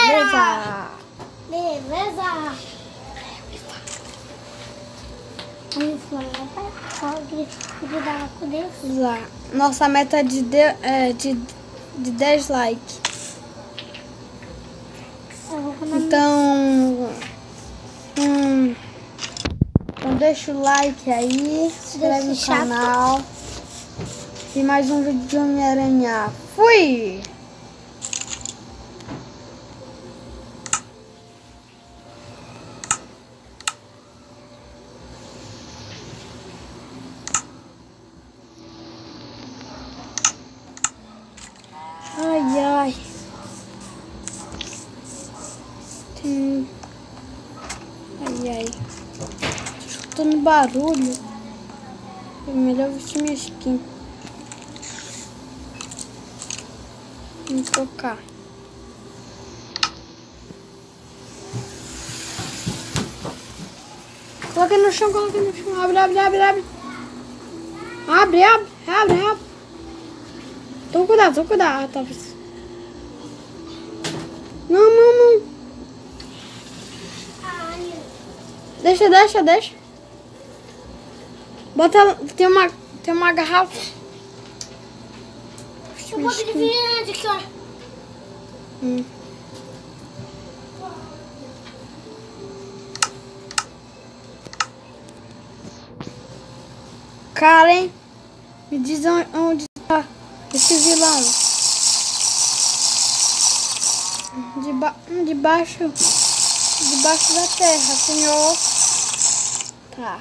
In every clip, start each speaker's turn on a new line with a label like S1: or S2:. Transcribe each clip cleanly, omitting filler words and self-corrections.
S1: Beleza. Nossa meta é de 10 likes. Então deixa o like aí, se inscreve no canal. E mais um vídeo de Homem-Aranha. Fui! Ai, ai. Ai, ai. Tô escutando barulho. É melhor vestir minha skin. Vou trocar. Coloca no chão, coloca no chão. Abre, abre, abre, abre. Abre, abre, abre, abre. Toma cuidado, toma cuidado. Ah, tá. Não, não, não. Deixa, deixa, deixa. Bota, tem uma garrafa.
S2: Eu vou adivinhar aqui, ó.
S1: Karen, me diz onde tá esse vilão. Debaixo da terra, senhor. Tá.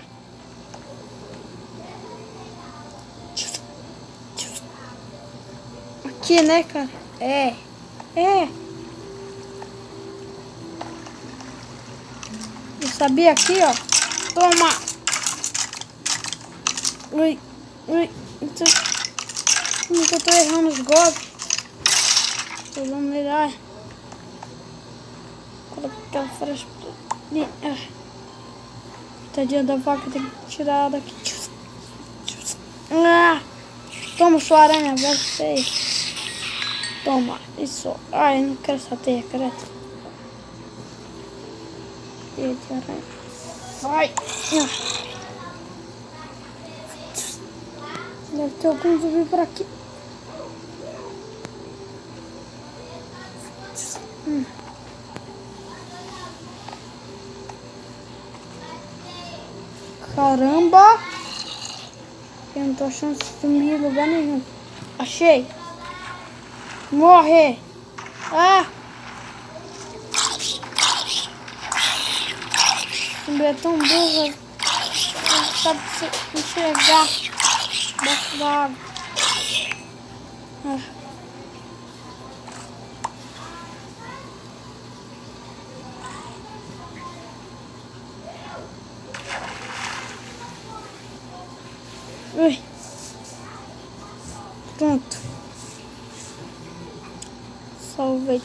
S1: Aqui, né, cara? É. Eu sabia aqui, ó. Toma. Ui. Como que eu tô errando os golpes? Vamos melhor. Coloca aquela frase. Tadinha da vaca, tem que tirar daqui. Toma, sua aranha, velho feia. Toma, isso. Ai, não quero essa teia, credo. Teia de aranha. Vai. Deve ter algum zumbi por aqui. Caramba! Eu não tô achando esse zumbi em lugar nenhum. Achei! Morre! Ah! O zumbi é tão burro. Não sabe se enxergar debaixo da água. Ui. Pronto. Salvei.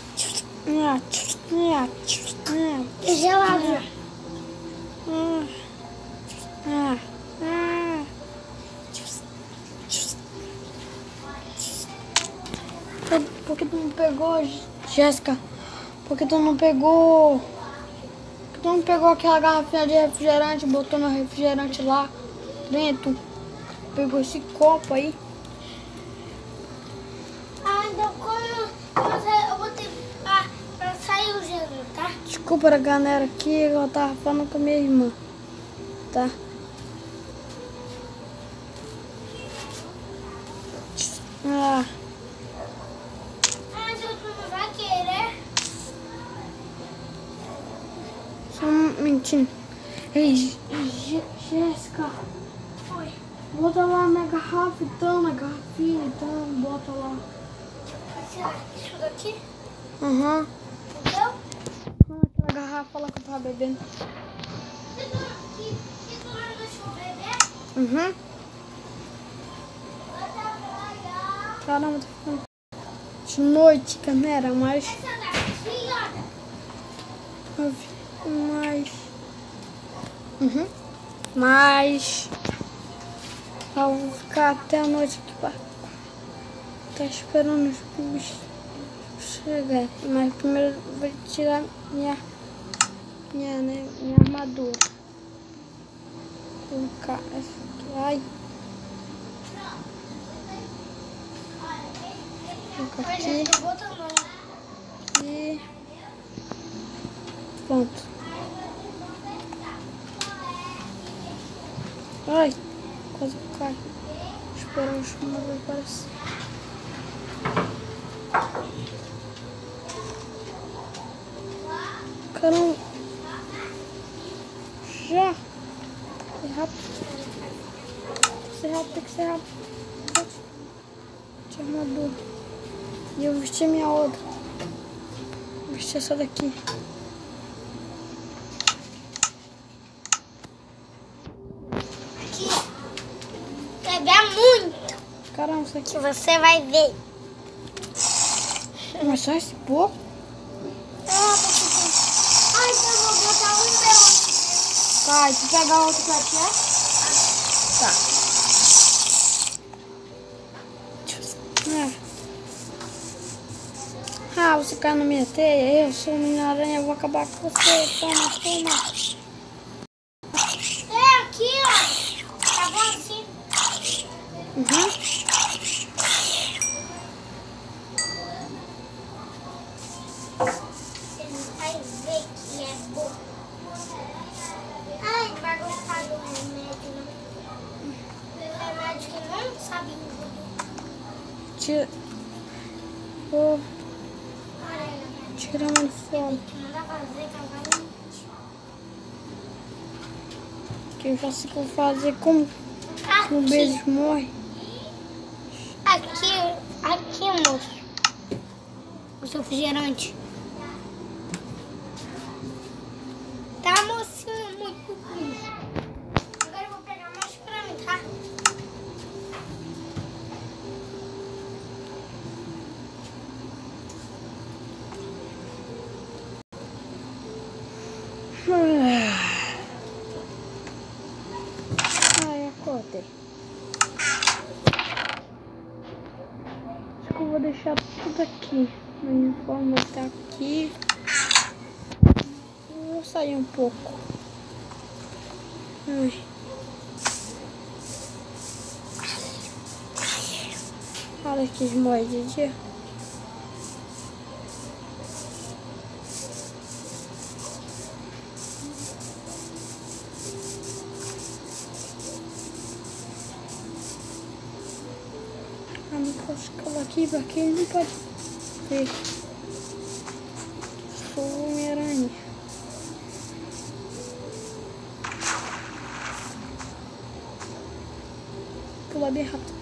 S2: É gelado.
S1: Por que tu não pegou, Jéssica? Por que tu não pegou? Por que tu não pegou aquela garrafinha de refrigerante e botou meu refrigerante lá dentro? Pegou esse copo aí.
S2: Então quando eu vou ter pra sair o gelo, tá?
S1: Desculpa a galera aqui, eu tava falando com a minha irmã. Tá?
S2: Tu não vai querer?
S1: Só mentindo. Ei, Jéssica.
S2: Oi.
S1: Bota lá na garrafa, então, na garrafinha, então, bota lá.
S2: Isso daqui?
S1: Aham.
S2: Então?
S1: Aquela garrafa lá que eu tava bebendo.
S2: Que tu não deixou beber?
S1: Uhum. Caramba, tô ficando de noite, galera, mas... Mas... eu vou ficar até a noite aqui pra... tá esperando os bichos Chega, mas primeiro eu vou tirar minha armadura. Vou colocar essa aqui. Ai. Vou colocar aqui. E pronto. Ai, quase cai. Esperar o chumador aparecer. Caramba. Já. É rápido. Tem que ser rápido. Tinha armadura. E eu vesti minha outra. Vou vestir essa daqui.
S2: Aqui. Pegar muito.
S1: Caramba, isso aqui.
S2: Que você vai ver.
S1: Mas só esse pouco?
S2: Ai, eu vou botar um meu.
S1: Tá, e tu pegar outro pra ti, é? Tá. Ah, você caiu na minha teia. Eu sou uma aranha, eu vou acabar com você. Toma.
S2: É aqui, ó. Tá bom assim.
S1: Uhum.
S2: Você não vai ver que é bom. Ai, não vai gostar do remédio, não. Remédio que não sabe engolir.
S1: Tira. Vou tirar uma fome.
S2: Manda fazer cavalo.
S1: Que eu já sei o que eu vou fazer com um beijo morre.
S2: Aqui, moço. O seu refrigerante. Tá, mocinho, muito ruim. Agora eu vou pegar mais pra mim, tá?
S1: Ai, acordei. Acho que eu vou deixar tudo aqui. Meu uniforme tá aqui. Eu vou sair um pouco. Ai. Olha que esmordidinha. Eu não posso colar aqui porque ele não pode ver. Sou Homem-Aranha. Pular bem rápido.